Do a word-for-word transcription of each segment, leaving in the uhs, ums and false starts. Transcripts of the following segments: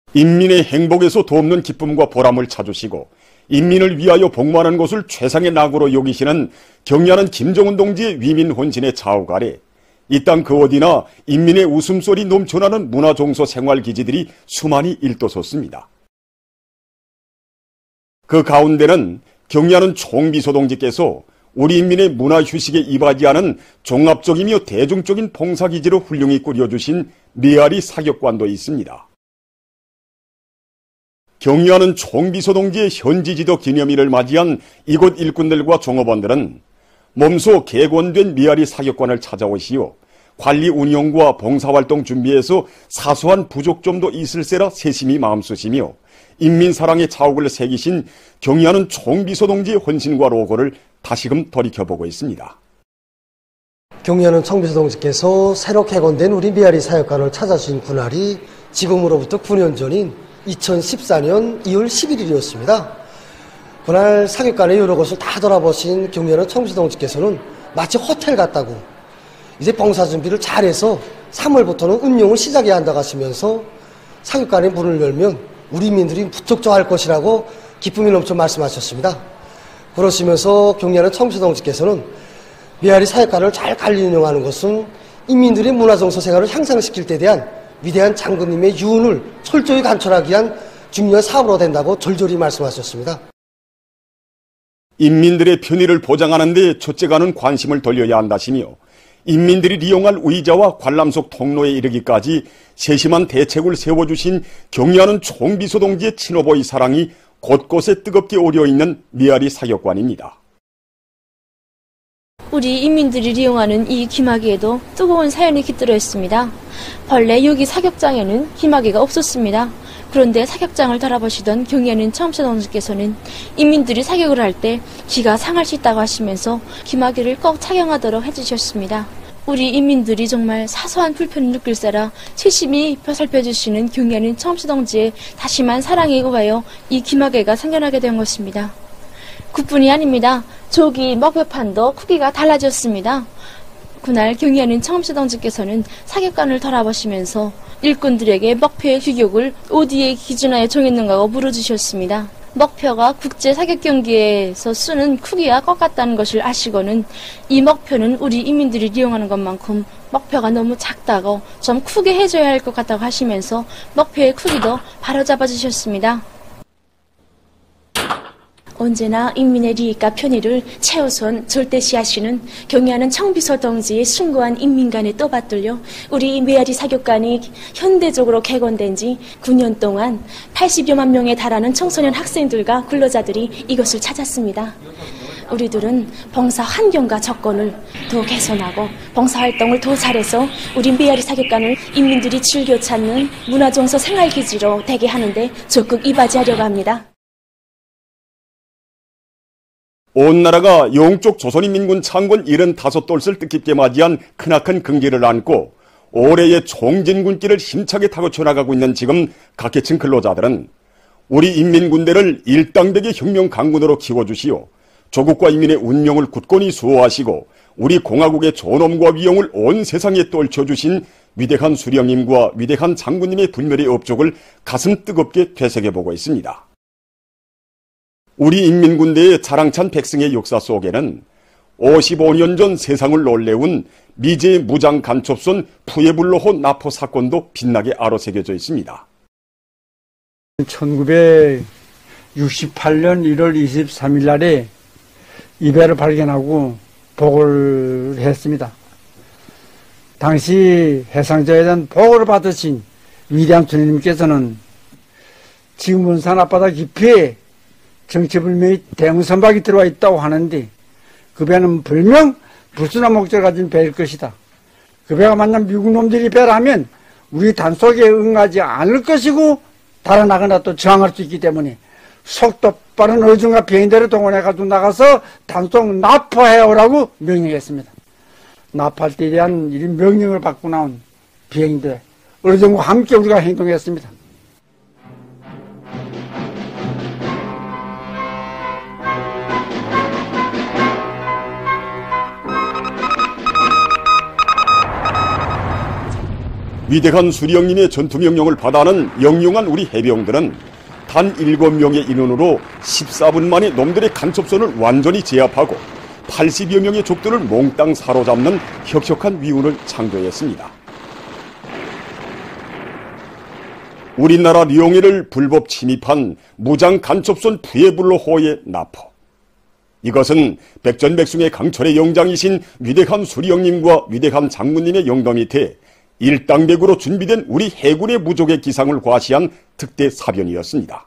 인민의 행복에서 돕는 기쁨과 보람을 찾으시고 인민을 위하여 복무하는 것을 최상의 낙으로 여기시는 경애하는 김정은 동지의 위민 혼신의 자욱 아래 이 땅 그 어디나 인민의 웃음소리 넘쳐나는 문화종소 생활기지들이 수많이 일떠섰습니다. 그 가운데는 경애하는 총비서 동지께서 우리 인민의 문화휴식에 이바지하는 종합적이며 대중적인 봉사기지로 훌륭히 꾸려주신 메아리 사격관도 있습니다. 경애하는 총비서 동지의 현지지도 기념일을 맞이한 이곳 일꾼들과 종업원들은 몸소 개건된 메아리 사격관을 찾아오시어 관리 운영과 봉사활동 준비에서 사소한 부족점도 있을세라 세심히 마음쓰시며 인민사랑의 자욱을 새기신 경애하는 총비서 동지의 헌신과 로고를 다시금 돌이켜보고 있습니다. 경애하는 총비서 동지께서 새로 개건된 우리 메아리 사격관을 찾아주신 그날이 지금으로부터 구 년 전인 이천십사 년 이월 십일일이었습니다. 그날 사격관의 여러 곳을 다 돌아보신 경애하는 총비서 동지께서는 마치 호텔 같다고 이제 봉사 준비를 잘해서 삼월부터는 운용을 시작해야 한다고 하시면서 사격관의 문을 열면 우리 민들이 무척 좋아할 것이라고 기쁨이 넘쳐 말씀하셨습니다. 그러시면서 경애하는 총비서 동지께서는 메아리 사격관을 잘 관리 운영하는 것은 인민들의 문화정서 생활을 향상시킬 데 대한 위대한 장군님의 유언을 철저히 관철하기 위한 중요한 사업으로 된다고 절절히 말씀하셨습니다. 인민들의 편의를 보장하는 데 첫째가는 관심을 돌려야 한다시며 인민들이 이용할 의자와 관람석 통로에 이르기까지 세심한 대책을 세워주신 경애하는 총비서 동지의 친오보이 사랑이 곳곳에 뜨겁게 오려있는 메아리 사격관입니다. 우리 인민들이 이용하는 이 기마개에도 뜨거운 사연이 깃들어 있습니다. 본래 여기 사격장에는 기마개가 없었습니다. 그런데 사격장을 돌아보시던 경애하는 총비서 동지께서는 인민들이 사격을 할 때 기가 상할 수 있다고 하시면서 기마개를 꼭 착용하도록 해주셨습니다. 우리 인민들이 정말 사소한 불편을 느낄세라 세심히 살펴주시는 경애하는 총비서 동지의 다심한 사랑에 의하여 이 기마개가 생겨나게 된 것입니다. 그뿐이 아닙니다. 저기 먹표판도 크기가 달라졌습니다. 그날 경애하는 총비서 동지께서는 사격관을 돌아보시면서 일꾼들에게 먹표의 규격을 어디에 기준하여 정했는가고 물어주셨습니다. 먹표가 국제 사격 경기에서 쓰는 크기와 똑같다는 것을 아시고는 이 먹표는 우리 인민들이 이용하는 것만큼 먹표가 너무 작다고 좀 크게 해줘야 할 것 같다고 하시면서 먹표의 크기도 바로잡아 주셨습니다. 언제나 인민의利益과 편의를 최우선 절대시하시는 경애하는 총비서 동지의 숭고한 인민관에 떠받들려 우리 메아리 사격관이 현대적으로 개건된 지 구 년 동안 팔십여만 명에 달하는 청소년 학생들과 근로자들이 이것을 찾았습니다. 우리들은 봉사 환경과 조건을 더 개선하고 봉사활동을 더 잘해서 우리 메아리 사격관을 인민들이 즐겨 찾는 문화종서 생활기지로 되게 하는데 적극 이바지하려고 합니다. 온 나라가 영쪽 조선인민군 창건 칠십오 돌을 뜻깊게 맞이한 크나큰 긍지를 안고 올해의 총진군길을 힘차게 타고 쳐나가고 있는 지금 각계층 근로자들은 우리 인민군대를 일당백의 혁명 강군으로 키워주시오 조국과 인민의 운명을 굳건히 수호하시고 우리 공화국의 존엄과 위용을 온 세상에 떨쳐주신 위대한 수령님과 위대한 장군님의 불멸의 업적을 가슴 뜨겁게 되새겨보고 있습니다. 우리 인민군대의 자랑찬 백승의 역사 속에는 오십오 년 전 세상을 놀래운 미제의 무장 간첩선 푸에블로호 나포 사건도 빛나게 아로새겨져 있습니다. 천구백육십팔 년 일월 이십삼일 날에 이 배를 발견하고 보고를 했습니다. 당시 해상자에 대한 보고를 받으신 위대한 주님께서는 지금은 산앞바다 깊이에 정체불명의 대형선박이 들어와 있다고 하는데 그 배는 분명 불순한 목적을 가진 배일 것이다. 그 배가 만난 미국 놈들이 배라면 우리 단속에 응하지 않을 것이고 달아나거나 또 저항할 수 있기 때문에 속도 빠른 어중과 비행대를 동원해가지고 나가서 단속 납포해오라고 명령했습니다. 납포할 때에 대한 이런 명령을 받고 나온 비행대 어중과 함께 우리가 행동했습니다. 위대한 수령님의 전투명령을 받아는 영영한 우리 해병들은 단 일곱 명의 인원으로 십사 분 만에 놈들의 간첩선을 완전히 제압하고 팔십여 명의 적들을 몽땅 사로잡는 혁혁한 위훈을 창조했습니다. 우리나라 령해를 불법 침입한 무장 간첩선 푸에블로호의 나포. 이것은 백전백승의 강철의 영장이신 위대한 수령님과 위대한 장군님의 영도 밑에 일당백으로 준비된 우리 해군의 무적의 기상을 과시한 특대 사변이었습니다.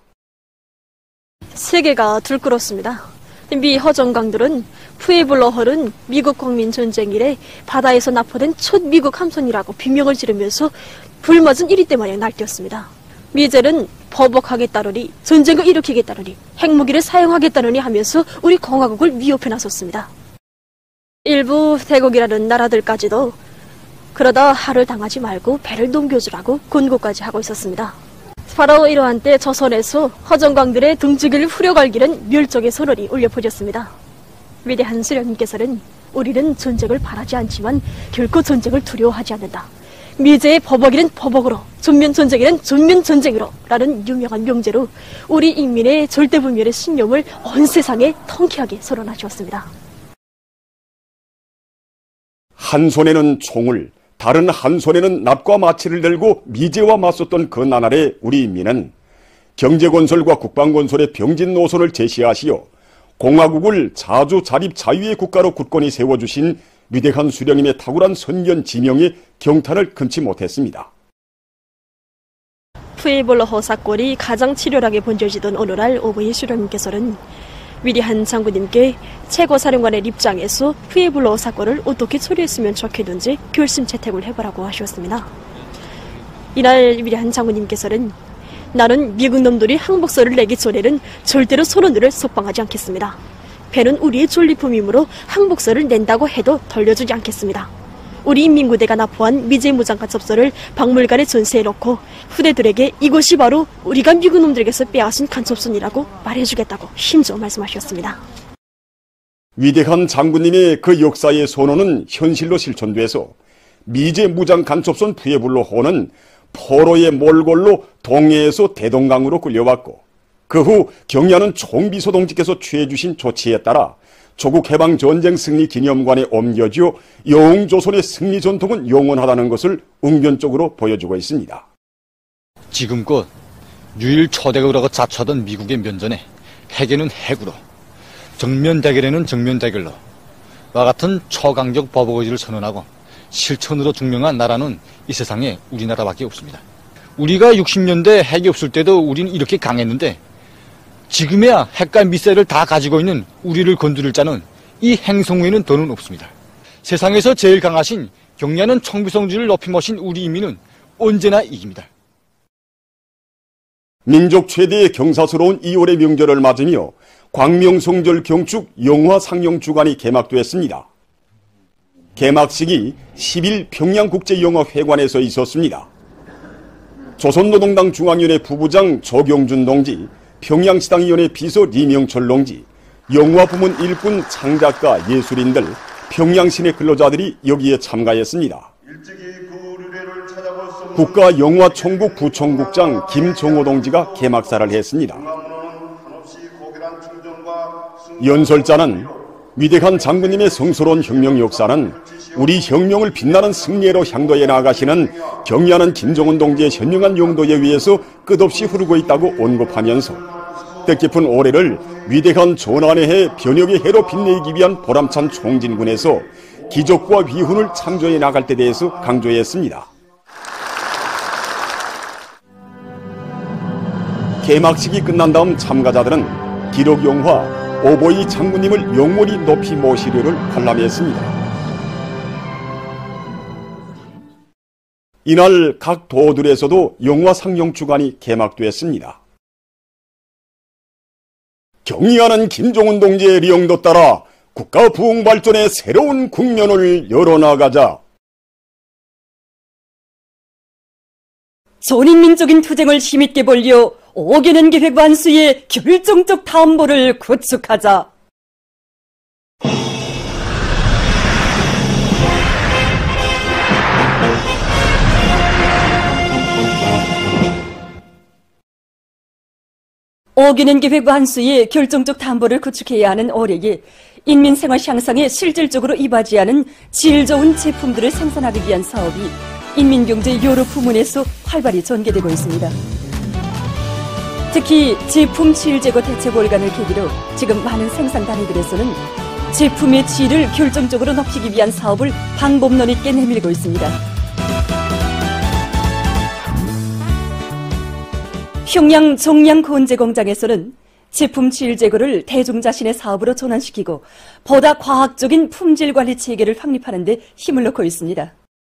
세계가 들끓었습니다. 미 허정강들은 푸에블로호는 미국 국민 전쟁 이래 바다에서 납포된 첫 미국 함선이라고 비명을 지르면서 불맞은 일 위 때 마냥 날뛰었습니다. 미젤은 버벅하겠다느니 전쟁을 일으키겠다느니 핵무기를 사용하겠다느니 하면서 우리 공화국을 위협해 나섰습니다. 일부 대국이라는 나라들까지도 그러다 하를 당하지 말고 배를 넘겨주라고 권고까지 하고 있었습니다. 바로 이러한 때 조선에서 허정강들의 등지기를 후려갈기는 멸종의 선언이 울려 퍼졌습니다. 위대한 수령님께서는 우리는 전쟁을 바라지 않지만 결코 전쟁을 두려워하지 않는다. 미제의 버벅이는 버벅으로, 전면전쟁에는 전면전쟁으로 라는 유명한 명제로 우리 인민의 절대불멸의 신념을 온 세상에 통쾌하게 선언하셨습니다. 한 손에는 총을, 다른 한 손에는 납과 마치를 들고 미제와 맞섰던 그 나날의 우리 인민은 경제건설과 국방건설의 병진 노선을 제시하시어 공화국을 자주 자립 자유의 국가로 굳건히 세워주신 위대한 수령님의 탁월한 선견 지명에 경탄을 금치 못했습니다. 푸에블로호 사건이 가장 치열하게 번져지던 어느 날 오버히 수령님께서는 위대한 장군님께 최고사령관의 입장에서 푸에블로호 사건을 어떻게 처리했으면 좋겠는지 결심 채택을 해보라고 하셨습니다. 이날 위대한 장군님께서는 나는 미국 놈들이 항복서를 내기 전에는 절대로 선원들을 석방하지 않겠습니다. 배는 우리의 전리품이므로 항복서를 낸다고 해도 돌려주지 않겠습니다. 우리 인민구대가 납포한 미제 무장간첩서를 박물관에 전시해놓고 후대들에게 이것이 바로 우리가 미국 놈들에게서 빼앗은 간첩선이라고 말해주겠다고 힘줘 말씀하셨습니다. 위대한 장군님의 그 역사의 선언은 현실로 실천돼서 미제 무장간첩선 푸에블로호는 포로의 몰골로 동해에서 대동강으로 끌려왔고 그 후 경야는 총비서동지께서 취해주신 조치에 따라 조국 해방 전쟁 승리 기념관에 옮겨져 영조선의 승리 전통은 영원하다는 것을 웅변적으로 보여주고 있습니다. 지금껏 유일 초대국이라고 자처하던 미국의 면전에 핵에는 핵으로, 정면 대결에는 정면 대결로 와 같은 초강력 버벅의지를 선언하고 실천으로 증명한 나라는 이 세상에 우리나라밖에 없습니다. 우리가 육십 년대 핵이 없을 때도 우리는 이렇게 강했는데 지금에야 핵과 미사일을 다 가지고 있는 우리를 건드릴 자는 이 행성 외에는 더는 없습니다. 세상에서 제일 강하신 경야는 청비성지를 높이 모신 우리 인민은 언제나 이깁니다. 민족 최대의 경사스러운 이월의 명절을 맞으며 광명성절 경축 영화 상영 주간이 개막되었습니다. 개막식이 십 일 평양국제영화회관에서 있었습니다. 조선노동당 중앙위원회 부부장 조경준 동지, 평양시당위원회 비서 리명철 동지, 영화부문 일꾼 창작가 예술인들, 평양시내 근로자들이 여기에 참가했습니다. 국가영화총국 부총국장 김정호 동지가 개막사를 했습니다. 연설자는 위대한 장군님의 성스러운 혁명 역사는 우리 혁명을 빛나는 승리로 향도해 나가시는 경의하는 김정은 동지의 현명한 용도에 의해서 끝없이 흐르고 있다고 언급하면서 뜻깊은 올해를 위대한 전환의 해 변혁의 해로 빛내기 위한 보람찬 총진군에서 기적과 위훈을 창조해 나갈 때 대해서 강조했습니다. 개막식이 끝난 다음 참가자들은 기록영화 오보이 장군님을 영원히 높이 모시려를 관람했습니다. 이날 각 도들에서도 영화 상영 주간이 개막되었습니다. 경의하는 김정은 동지의 리용도 따라 국가 부흥 발전의 새로운 국면을 열어나가자. 전인민족인 투쟁을 힘있게 벌려 오개년 계획 완수에 결정적 담보를 구축하자. 어기는 계획 완수에 결정적 담보를 구축해야 하는 올해에 인민생활 향상에 실질적으로 이바지하는 질 좋은 제품들을 생산하기 위한 사업이 인민경제 여러 부문에서 활발히 전개되고 있습니다. 특히 제품 질 제거 대책 월간을 계기로 지금 많은 생산 단위들에서는 제품의 질을 결정적으로 높이기 위한 사업을 방법론 있게 내밀고 있습니다. 평양 정량 건재 공장에서는 제품 질 제거를 대중 자신의 사업으로 전환시키고 보다 과학적인 품질 관리 체계를 확립하는 데 힘을 넣고 있습니다.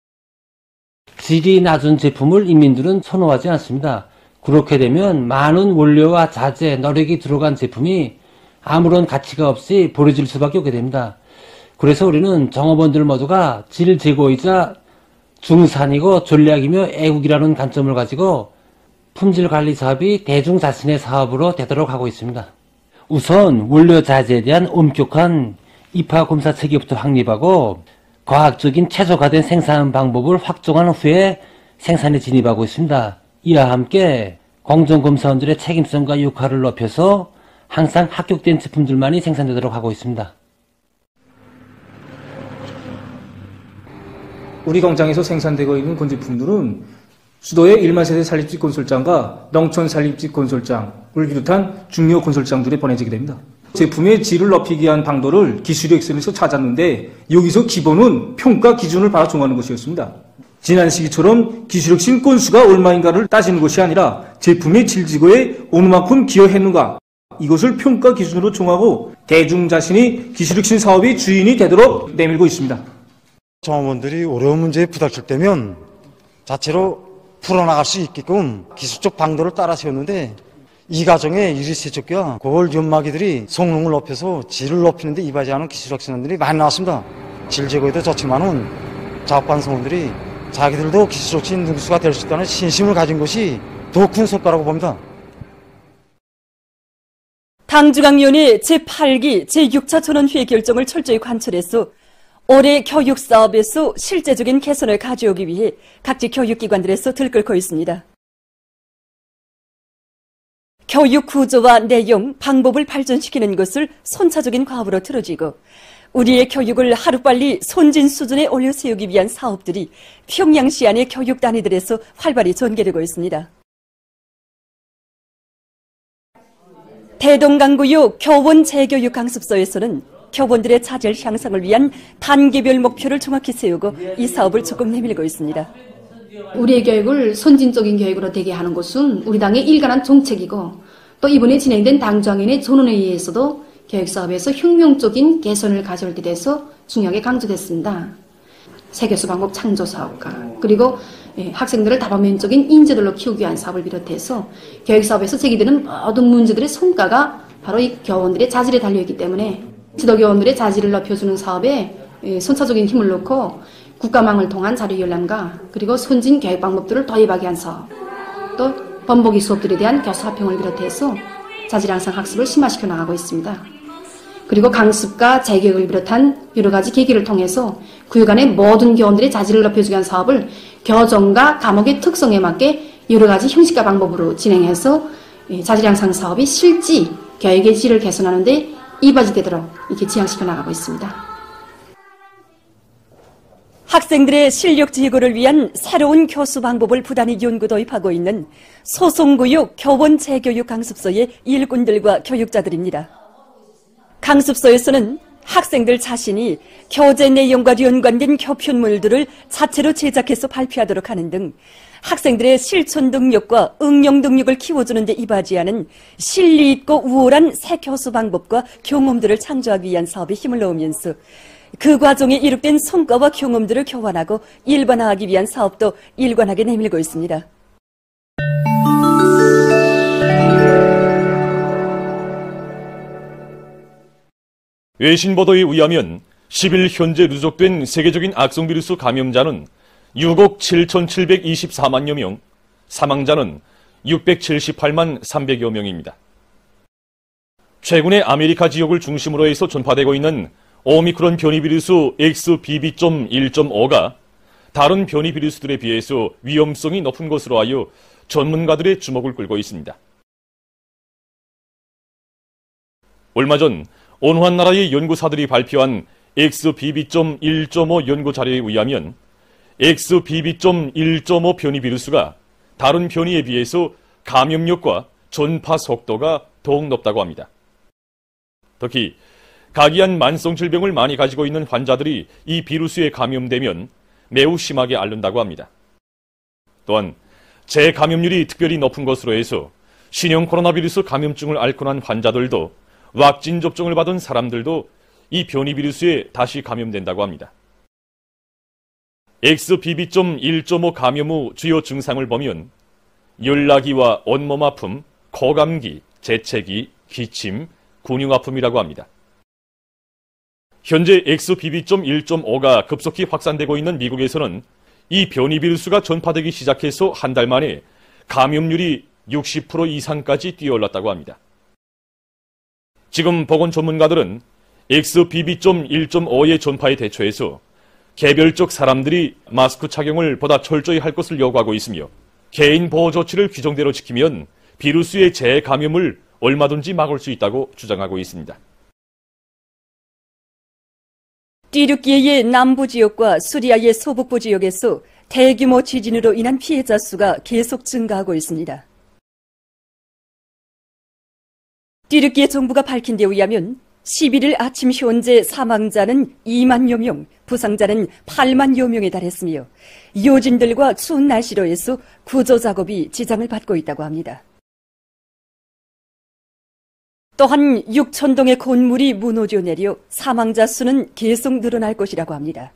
질이 낮은 제품을 인민들은 선호하지 않습니다. 그렇게 되면 많은 원료와 자재, 노력이 들어간 제품이 아무런 가치가 없이 버려질 수밖에 없게 됩니다. 그래서 우리는 종업원들 모두가 질 제고이자 중산이고 전략이며 애국이라는 관점을 가지고 품질 관리 사업이 대중 자신의 사업으로 되도록 하고 있습니다. 우선 원료 자재에 대한 엄격한 입하 검사 체계부터 확립하고 과학적인 최적화된 생산 방법을 확정한 후에 생산에 진입하고 있습니다. 이와 함께 공정검사원들의 책임성과 역할을 높여서 항상 합격된 제품들만이 생산되도록 하고 있습니다. 우리 공장에서 생산되고 있는 건제품들은 수도의 일만 세대 산림집 건설장과 농촌 산림집 건설장을 비롯한 중요 건설장들에 보내지게 됩니다. 제품의 질을 높이기 위한 방도를 기술의 엑셀에서 찾았는데 여기서 기본은 평가 기준을 바로 정하는 것이었습니다. 지난 시기처럼 기술혁신 건수가 얼마인가를 따지는 것이 아니라 제품의 질 제고에 어느 만큼 기여했는가 이것을 평가 기준으로 정하고 대중 자신이 기술혁신 사업의 주인이 되도록 내밀고 있습니다. 종업원들이 어려운 문제에 부닥칠 때면 자체로 풀어나갈 수 있게끔 기술적 방도를 따라 세웠는데 이 과정에 유리세척기와 고걸 연마기들이 성능을 높여서 질을 높이는 데 이바지하는 기술혁신원들이 많이 나왔습니다. 질 제거에도 좋지만은 작업관성원들이 자기들도 기술혁신 능수가 될 수 있다는 신심을 가진 것이 더 큰 성과라고 봅니다. 당중앙위원회 제팔 기 제육 차 전원회의 결정을 철저히 관철해서 올해 교육사업에서 실제적인 개선을 가져오기 위해 각지 교육기관들에서 들끓고 있습니다. 교육 구조와 내용, 방법을 발전시키는 것을 선차적인 과업으로 틀어지고 우리의 교육을 하루빨리 선진 수준에 올려세우기 위한 사업들이 평양시 안의 교육 단위들에서 활발히 전개되고 있습니다. 대동강구요 교원 재교육 강습소에서는 교원들의 자질 향상을 위한 단계별 목표를 정확히 세우고 이 사업을 적극 내밀고 있습니다. 우리의 교육을 선진적인 교육으로 되게 하는 것은 우리 당의 일관한 정책이고 또 이번에 진행된 당정인의 전원회의에서도 교육사업에서 혁명적인 개선을 가져올 때 대해서 중요하게 강조됐습니다. 세교수 방법 창조 사업과 그리고 학생들을 다방면적인 인재들로 키우기 위한 사업을 비롯해서 교육사업에서 제기되는 모든 문제들의 성과가 바로 이 교원들의 자질에 달려있기 때문에 지도교원들의 자질을 높여주는 사업에 선차적인 힘을 놓고 국가망을 통한 자료 열람과 그리고 선진 교육 방법들을 도입하기 위한 사업, 또 번복이 수업들에 대한 교수 합평을 비롯해서 자질 향상 학습을 심화시켜 나가고 있습니다. 그리고 강습과 재교육을 비롯한 여러 가지 계기를 통해서 구역안의 모든 교원들의 자질을 높여주기 위한 사업을 교정과 과목의 특성에 맞게 여러 가지 형식과 방법으로 진행해서 자질 향상 사업이 실지 교육의 질을 개선하는 데 이바지되도록 이렇게 지향시켜 나가고 있습니다. 학생들의 실력 제고를 위한 새로운 교수 방법을 부단히 연구 도입하고 있는 소송구역 교원 재교육 강습소의 일꾼들과 교육자들입니다. 강습소에서는 학생들 자신이 교재 내용과 연관된 교편물들을 자체로 제작해서 발표하도록 하는 등 학생들의 실천 능력과 응용 능력을 키워주는 데 이바지하는 실리 있고 우월한 새 교수 방법과 경험들을 창조하기 위한 사업에 힘을 넣으면서 그 과정에 이룩된 성과와 경험들을 교환하고 일반화하기 위한 사업도 일관하게 내밀고 있습니다. 외신 보도에 의하면 십 일 현재 누적된 세계적인 악성 비루스 감염자는 육억 칠천칠백이십사만여 명, 사망자는 육백칠십팔만 삼백여 명입니다. 최근에 아메리카 지역을 중심으로 해서 전파되고 있는 오미크론 변이 비루스 엑스비비 일 점 오가 다른 변이 비루스들에 비해서 위험성이 높은 것으로 하여 전문가들의 주목을 끌고 있습니다. 얼마 전 온환 나라의 연구사들이 발표한 엑스비비 일 점 오 연구 자료에 의하면 엑스비비 일 점 오 변이 비루스가 다른 변이에 비해서 감염력과 전파 속도가 더욱 높다고 합니다. 특히 각이한 만성 질병을 많이 가지고 있는 환자들이 이 비루스에 감염되면 매우 심하게 앓는다고 합니다. 또한 재감염률이 특별히 높은 것으로 해서 신형 코로나 비루스 감염증을 앓고 난 환자들도 왁신 접종을 받은 사람들도 이 변이 비루스에 다시 감염된다고 합니다. 엑스비비 일 점 오 감염 후 주요 증상을 보면 열나기와 온몸 아픔, 코감기, 재채기, 기침, 근육 아픔이라고 합니다. 현재 엑스비비 일 점 오가 급속히 확산되고 있는 미국에서는 이 변이 비루스가 전파되기 시작해서 한 달 만에 감염률이 육십 퍼센트 이상까지 뛰어올랐다고 합니다. 지금 보건 전문가들은 엑스비비 일 점 오의 전파에 대처해서 개별적 사람들이 마스크 착용을 보다 철저히 할 것을 요구하고 있으며 개인 보호 조치를 규정대로 지키면 비루스의 재감염을 얼마든지 막을 수 있다고 주장하고 있습니다. 띠르키예의 남부 지역과 수리아의 서북부 지역에서 대규모 지진으로 인한 피해자 수가 계속 증가하고 있습니다. 띠르키예 정부가 밝힌 데 의하면 십일 일 아침 현재 사망자는 이만여 명, 부상자는 팔만여 명에 달했으며 요진들과 추운 날씨로 해서 구조 작업이 지장을 받고 있다고 합니다. 또한 육천 동의 건물이 무너져 내려 사망자 수는 계속 늘어날 것이라고 합니다.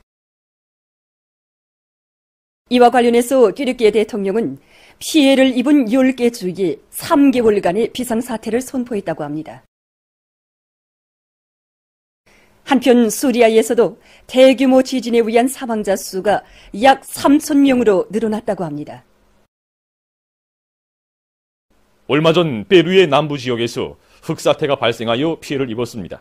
이와 관련해서 띠르키예 대통령은 피해를 입은 열 개 주에 삼 개월간의 비상사태를 선포했다고 합니다. 한편 수리아에서도 대규모 지진에 의한 사망자 수가 약 삼천 명으로 늘어났다고 합니다. 얼마 전 페루의 남부 지역에서 흑사태가 발생하여 피해를 입었습니다.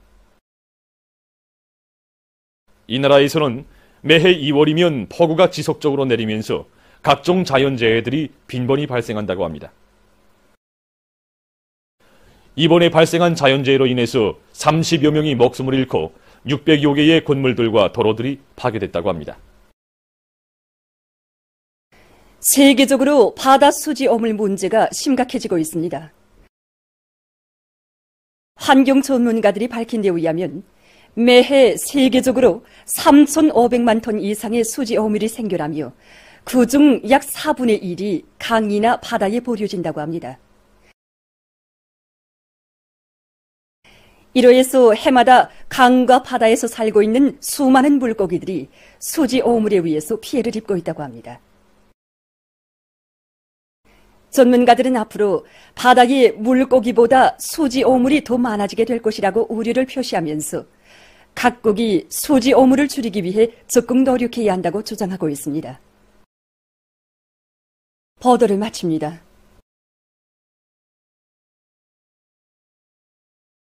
이 나라에서는 매해 이월이면 폭우가 지속적으로 내리면서 각종 자연재해들이 빈번히 발생한다고 합니다. 이번에 발생한 자연재해로 인해서 삼십여 명이 목숨을 잃고 육백여 개의 건물들과 도로들이 파괴됐다고 합니다. 세계적으로 바다 수지 어물 문제가 심각해지고 있습니다. 환경 전문가들이 밝힌 데 의하면 매해 세계적으로 삼천오백만 톤 이상의 수지 어물이 생겨나며 그중 약 사분의 일이 강이나 바다에 버려진다고 합니다. 이로해서 해마다 강과 바다에서 살고 있는 수많은 물고기들이 수지 어물에 의해서 피해를 입고 있다고 합니다. 전문가들은 앞으로 바다에 물고기보다 수지 어물이 더 많아지게 될 것이라고 우려를 표시하면서 각국이 수지 어물을 줄이기 위해 적극 노력해야 한다고 주장하고 있습니다. 보도를 마칩니다.